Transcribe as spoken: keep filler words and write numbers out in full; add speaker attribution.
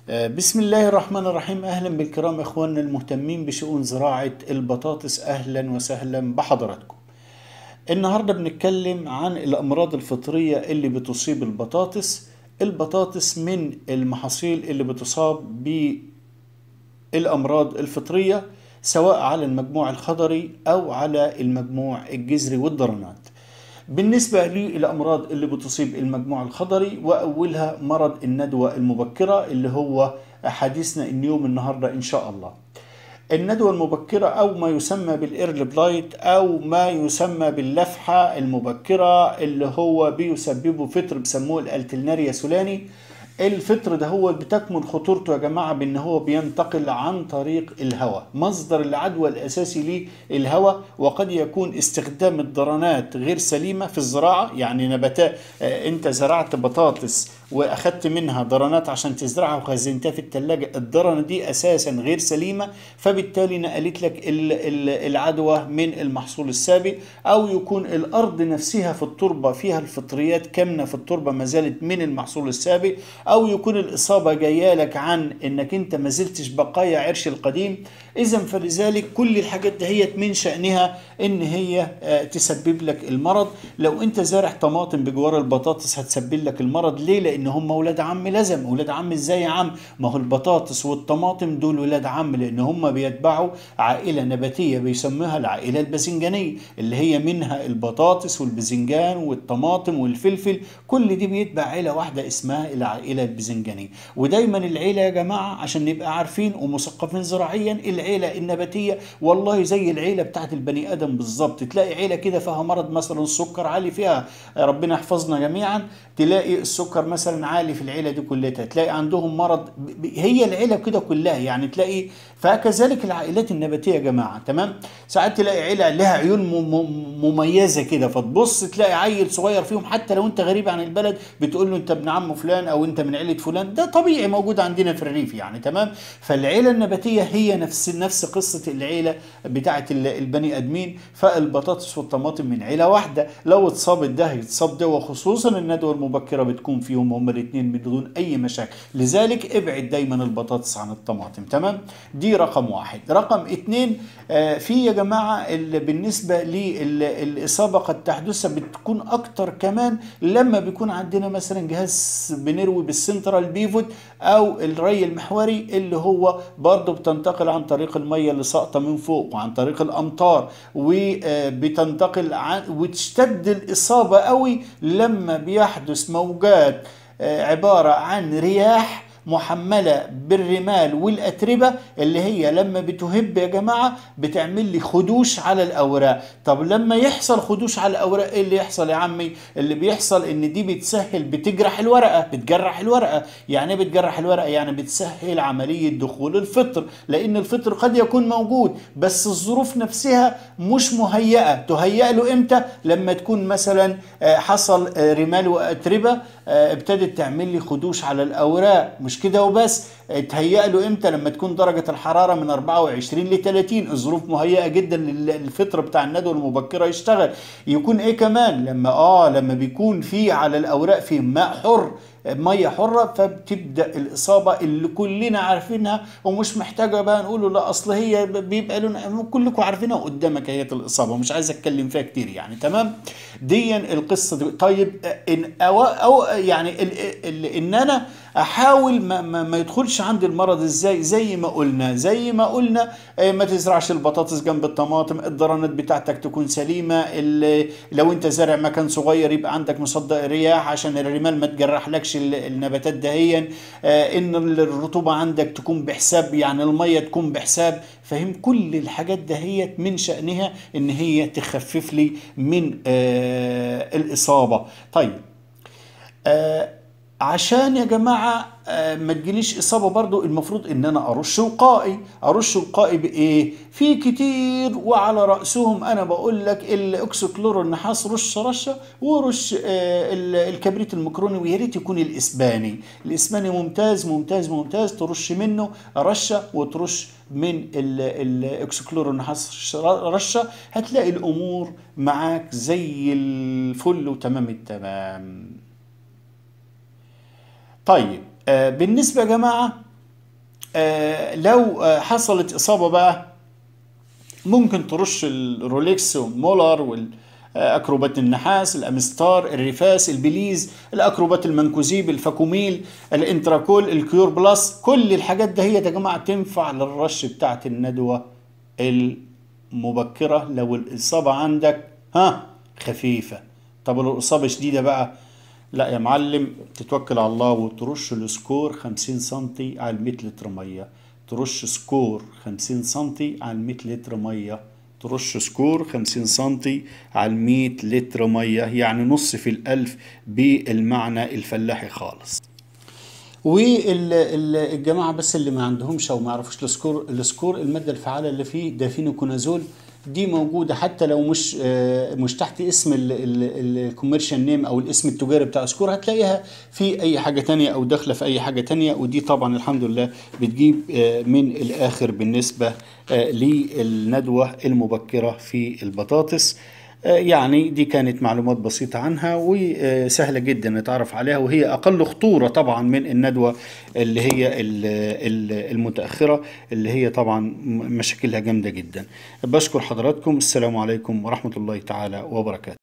Speaker 1: آه، بسم الله الرحمن الرحيم. أهلا بالكرام إخواننا المهتمين بشؤون زراعة البطاطس، أهلا وسهلا بحضراتكم. النهاردة بنتكلم عن الأمراض الفطرية اللي بتصيب البطاطس. البطاطس من المحاصيل اللي بتصاب بالأمراض الفطرية، سواء على المجموع الخضري أو على المجموع الجذري والضرنات. بالنسبة للأمراض اللي بتصيب المجموع الخضري، وأولها مرض الندوة المبكرة اللي هو حديثنا اليوم النهاردة إن شاء الله. الندوة المبكرة أو ما يسمى بالإيرلي بلايت أو ما يسمى باللفحة المبكرة، اللي هو بيسببه فطر بسموه الالتلناريا سولاني. الفطر ده هو بتكمن خطورته يا جماعة بأن هو بينتقل عن طريق الهواء. مصدر العدوى الأساسي ليه الهواء، وقد يكون استخدام الضرنات غير سليمة في الزراعة. يعني نباتات، آه، انت زرعت بطاطس واخدت منها ضرنات عشان تزرعها وخزنتها في التلاجة، الضرنة دي اساسا غير سليمة، فبالتالي نقلت لك العدوى من المحصول السابق. او يكون الارض نفسها في التربة فيها الفطريات كامنة في التربة ما زالت من المحصول السابق، او يكون الاصابة جاية لك عن انك انت ما زلتش بقايا عرش القديم. اذا فلذلك كل الحاجات دهيت من شأنها ان هي تسبب لك المرض. لو انت زارع طماطم بجوار البطاطس هتسبب لك المرض. ليه؟ لان هم ولاد عم. لازم ولاد عم. ازاي يا عم؟ ما هو البطاطس والطماطم دول ولاد عم، لان هم بيتبعوا عائلة نباتية بيسموها العائلة الباذنجانية، اللي هي منها البطاطس والباذنجان والطماطم والفلفل. كل دي بيتبع عيلة واحدة اسمها العائلة الباذنجانية. ودايما العيلة يا جماعة عشان نبقى عارفين ومثقفين زراعيا، العيلة النباتية والله زي العيلة بتاعت البني آدم بالظبط. تلاقي عيلة كده فيها مرض مثلا السكر عالي فيها، ربنا يحفظنا جميعا، تلاقي السكر مثلا عالي في العيلة دي كلها. تلاقي عندهم مرض، هي العيلة كده كلها يعني تلاقي. فكذلك العائلات النباتية يا جماعة. تمام. ساعات تلاقي عيلة لها عيون مميزة كده، فتبص تلاقي عيل صغير فيهم حتى لو انت غريب عن البلد بتقول له انت ابن عم فلان او انت من عيلة فلان. ده طبيعي موجود عندنا في الريف يعني. تمام. فالعيلة النباتية هي نفس نفس قصة العيلة بتاعت البني ادمين. فالبطاطس والطماطم من عيلة واحدة، لو اتصابت ده يتصاب ده، وخصوصا الندوة المبكرة بتكون فيهم هما الاثنين بدون اي مشاكل. لذلك ابعد دايما البطاطس عن الطماطم. تمام. دي رقم واحد. رقم اتنين، آه في يا جماعة بالنسبة للإصابة قد تحدث بتكون اكتر كمان لما بيكون عندنا مثلا جهاز بنروي بالسنترال بيفوت او الري المحوري، اللي هو برضه بتنتقل عن طريق المية اللي ساقطة من فوق وعن طريق الامطار، وبتنتقل عن وتشتد الإصابة قوي لما بيحدث موجات عبارة عن رياح محملة بالرمال والأتربة، اللي هي لما بتهب يا جماعة بتعمل لي خدوش على الأوراق. طب لما يحصل خدوش على الأوراق ايه اللي يحصل يا عمي؟ اللي بيحصل ان دي بتسهل، بتجرح الورقة، بتجرح الورقة. يعني ايه بتجرح الورقة؟ يعني بتسهل عملية دخول الفطر، لأن الفطر قد يكون موجود بس الظروف نفسها مش مهيئة. تهيئ له امتى؟ لما تكون مثلا حصل رمال وأتربة ابتدت تعمل لي خدوش على الأوراق. مش كده وبس، تهيأ له امتى؟ لما تكون درجة الحرارة من أربعة وعشرين ل ثلاثين. الظروف مهيئة جدا للفطر بتاع الندوة المبكرة يشتغل. يكون ايه كمان؟ لما اه لما بيكون في على الأوراق في ماء حر، ميه حره، فبتبدا الاصابه اللي كلنا عارفينها ومش محتاجه بقى نقوله لا اصل هي بيبقى لنا، كلكم عارفينها قدامك هي الاصابه ومش عايز اتكلم فيها كتير يعني. تمام. دي القصه دي. طيب ان أو, أو يعني ال ال ان انا احاول ما, ما, ما يدخلش عندي المرض ازاي؟ زي ما قلنا زي ما قلنا ما تزرعش البطاطس جنب الطماطم، الضرنات بتاعتك تكون سليمه. لو انت زارع مكان صغير يبقى عندك مصدق رياح عشان الرمال ما تجرحلكش النباتات دهيا. آه ان الرطوبه عندك تكون بحساب، يعني الميه تكون بحساب. فهم كل الحاجات دهيت من شأنها ان هي تخفف لي من آه الاصابه. طيب، آه عشان يا جماعة آه ما تجيليش إصابة برضو، المفروض إن أنا أرش وقائي. أرش وقائي بإيه؟ في كتير وعلى رأسهم أنا بقول لك الأكسكلور النحاس رش رشة، ورش آه الكبريت المكروني، ويا ريت يكون الإسباني. الإسباني ممتاز ممتاز ممتاز، ترش منه رشة وترش من الأكسكلور النحاس رشة، هتلاقي الأمور معاك زي الفل وتمام التمام. طيب، آه بالنسبة يا جماعة آه لو آه حصلت إصابة بقى ممكن ترش الرولكس والمولر والأكروبات النحاس، الأمستار، الريفاس، البليز، الأكروبات المنكوزيب، الفاكوميل، الانتراكول، الكيور بلس. كل الحاجات ده هي يا جماعة تنفع للرش بتاعت الندوة المبكرة لو الإصابة عندك ها خفيفة. طب لو الإصابة شديدة بقى، لا يا معلم، تتوكل على الله وترش السكور خمسين سنتي على المية لتر مية. ترش سكور خمسين سنتي على المية لتر مية. ترش سكور خمسين سنتي على المية لتر مية، يعني نص في الألف بالمعنى الفلاحي خالص. والجماعة بس اللي ما عندهمش او ما يعرفوش السكور، السكور المادة الفعالة اللي فيه دافينوكونازول، دي موجودة حتى لو مش مش تحت اسم الكوميرشال نيم او الاسم التجاري بتاع سكور، هتلاقيها في اي حاجة تانية او داخلة في اي حاجة تانية. ودي طبعا الحمد لله بتجيب من الاخر بالنسبة للندوة المبكرة في البطاطس. يعني دي كانت معلومات بسيطة عنها وسهلة جدا نتعرف عليها، وهي أقل خطورة طبعا من الندوة اللي هي المتأخرة، اللي هي طبعا مشاكلها جامدة جدا. بشكر حضراتكم، السلام عليكم ورحمة الله تعالى وبركاته.